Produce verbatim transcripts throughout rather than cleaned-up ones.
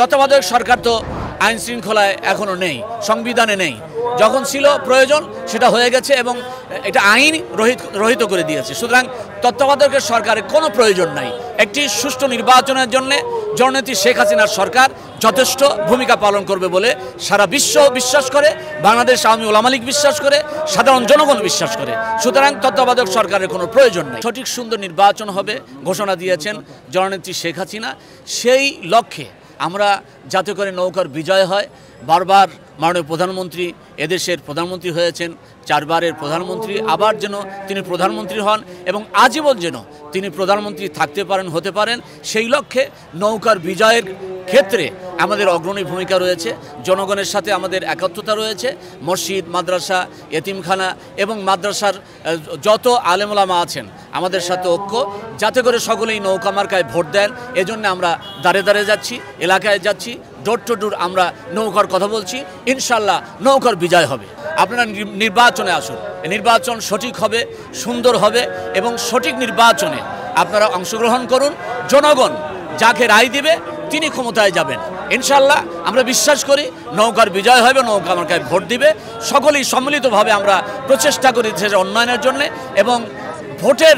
তত্ত্বাবধায়ক সরকার তো আইন শৃঙ্খলায় এখনও নেই, সংবিধানে নেই। যখন ছিল প্রয়োজন সেটা হয়ে গেছে এবং এটা আইন রহিত রহিত করে দিয়েছে। সুতরাং তত্ত্বাবধায়ক সরকারের কোনো প্রয়োজন নাই। একটি সুষ্ঠু নির্বাচনের জন্য জননেত্রী শেখ হাসিনার সরকার যথেষ্ট ভূমিকা পালন করবে বলে সারা বিশ্ব বিশ্বাস করে, বাংলাদেশ আওয়ামী ওলামা লীগ বিশ্বাস করে, সাধারণ জনগণ বিশ্বাস করে। সুতরাং তত্ত্বাবধায়ক সরকারের কোনো প্রয়োজন নেই। সঠিক সুন্দর নির্বাচন হবে ঘোষণা দিয়েছেন জননেত্রী শেখ হাসিনা। সেই লক্ষ্যে আমরা যাতে করে নৌকার বিজয় হয়, বারবার মাননীয় প্রধানমন্ত্রী এদেশের প্রধানমন্ত্রী হয়েছেন, চারবারের প্রধানমন্ত্রী, আবার যেন তিনি প্রধানমন্ত্রী হন এবং আজীবন যেন তিনি প্রধানমন্ত্রী থাকতে পারেন, হতে পারেন, সেই লক্ষ্যে নৌকার বিজয়ের ক্ষেত্রে আমাদের অগ্রণী ভূমিকা রয়েছে। জনগণের সাথে আমাদের একাত্মতা রয়েছে। মসজিদ, মাদ্রাসা, এতিমখানা এবং মাদ্রাসার যত আলেম ওলামা আছেন আমাদের সাথে ঐক্য, যাতে করে সকলেই নৌকা মার্কায় ভোট দেন। এজন্য আমরা দাঁড়ে দাঁড়ে যাচ্ছি, এলাকায় যাচ্ছি, ডোর টু ডোর আমরা নৌকার কথা বলছি। ইনশাল্লাহ নৌকার বিজয় হবে। আপনারা নির্বাচনে আসুন, নির্বাচন সঠিক হবে, সুন্দর হবে এবং সঠিক নির্বাচনে আপনারা অংশগ্রহণ করুন। জনগণ যাকে রায় দিবে তিনি ক্ষমতায় যাবেন। ইনশাল্লাহ আমরা বিশ্বাস করি নৌকার বিজয় হবে, নৌকা মার্কায় ভোট দিবে। সকলেই সম্মিলিতভাবে আমরা প্রচেষ্টা করি দেশের উন্নয়নের জন্য এবং ভোটের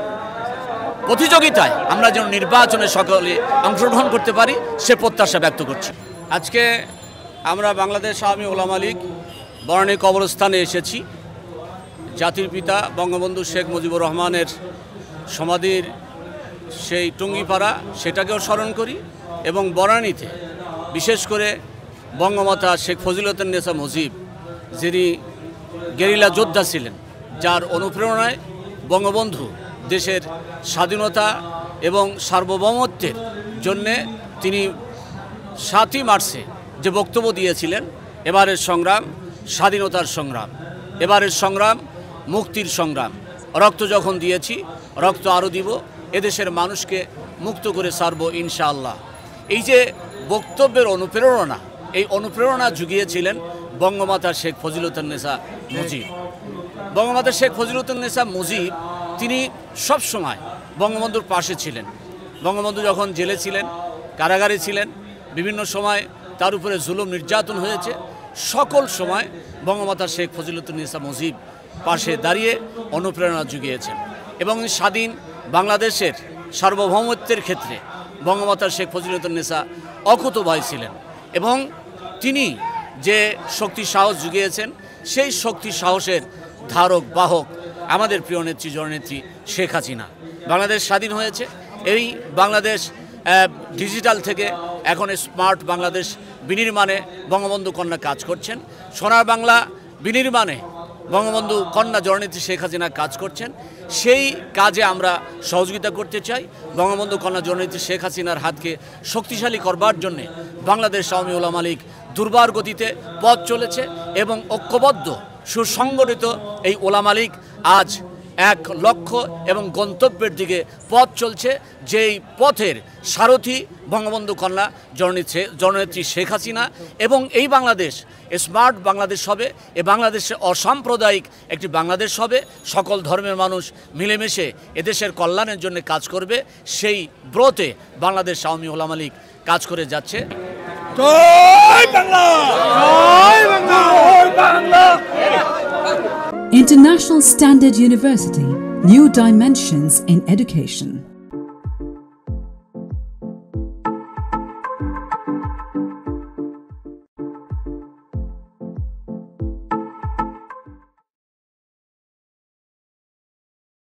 প্রতিযোগিতায় আমরা যেন নির্বাচনে সকলে অংশগ্রহণ করতে পারি সে প্রত্যাশা ব্যক্ত করছি। আজকে আমরা বাংলাদেশ আওয়ামী ওলামা লীগ বনানী কবরস্থানে এসেছি। জাতির পিতা বঙ্গবন্ধু শেখ মুজিবুর রহমানের সমাধির সেই টুঙ্গিপাড়া সেটাকেও স্মরণ করি এবং বনানীতে বিশেষ করে বঙ্গমাতা শেখ ফজিলতুন্নেসা মুজিব, যিনি গেরিলা যোদ্ধা ছিলেন, যার অনুপ্রেরণায় বঙ্গবন্ধু দেশের স্বাধীনতা এবং সার্বভৌমত্বের জন্যে তিনি সাতই মার্চে যে বক্তব্য দিয়েছিলেন, এবারের সংগ্রাম স্বাধীনতার সংগ্রাম, এবারের সংগ্রাম মুক্তির সংগ্রাম। রক্ত যখন দিয়েছি রক্ত আরও দিব, এদেশের মানুষকে মুক্ত করে ছাড়ব ইনশাআল্লাহ। এই যে বক্তব্যের অনুপ্রেরণা, এই অনুপ্রেরণা জুগিয়েছিলেন বঙ্গমাতা শেখ ফজিলতুন্নেসা মুজিব। বঙ্গমাতা শেখ ফজিলতুন্নেসা মুজিব তিনি সব সময় বঙ্গবন্ধুর পাশে ছিলেন। বঙ্গবন্ধু যখন জেলে ছিলেন, কারাগারে ছিলেন, বিভিন্ন সময় তার উপরে জুলুম নির্যাতন হয়েছে, সকল সময় বঙ্গমাতা শেখ ফজিলতুন্নেসা মুজিব পাশে দাঁড়িয়ে অনুপ্রেরণা জুগিয়েছেন এবং স্বাধীন বাংলাদেশের সার্বভৌমত্বের ক্ষেত্রে বঙ্গমাতা শেখ ফজিলতুন্নেসা অকুতোভয় ছিলেন এবং তিনি যে শক্তি সাহস জুগিয়েছেন সেই শক্তি সাহসের ধারক বাহক আমাদের প্রিয় নেত্রী জননেত্রী শেখ হাসিনা। বাংলাদেশ স্বাধীন হয়েছে, এই বাংলাদেশ ডিজিটাল থেকে এখন স্মার্ট বাংলাদেশ বিনির্মাণে বঙ্গবন্ধু কন্যা কাজ করছেন। সোনার বাংলা বিনির্মাণে বঙ্গবন্ধু কন্যা জননেত্রী শেখ হাসিনা কাজ করছেন। সেই কাজে আমরা সহযোগিতা করতে চাই। বঙ্গবন্ধু কন্যা জননেত্রী শেখ হাসিনার হাতকে শক্তিশালী করবার জন্যে বাংলাদেশ আওয়ামী ওলামা লীগ দুর্বার গতিতে পথ চলেছে এবং ঐক্যবদ্ধ সুসংগঠিত এই ওলামা লীগ আজ এক লক্ষ্য এবং গন্তব্যের দিকে পথ চলছে, যেই পথের সারথি বঙ্গবন্ধু কন্যা জননেত্রী জননেত্রী শেখ হাসিনা। এবং এই বাংলাদেশ স্মার্ট বাংলাদেশ হবে, এ বাংলাদেশে অসাম্প্রদায়িক একটি বাংলাদেশ হবে, সকল ধর্মের মানুষ মিলেমিশে এদেশের কল্যাণের জন্য কাজ করবে। সেই ব্রতে বাংলাদেশ আওয়ামী ওলামা লীগ কাজ করে যাচ্ছে। জয় বাংলা, জয় বাংলা, জয় Bangla. International Standard University, new dimensions in education.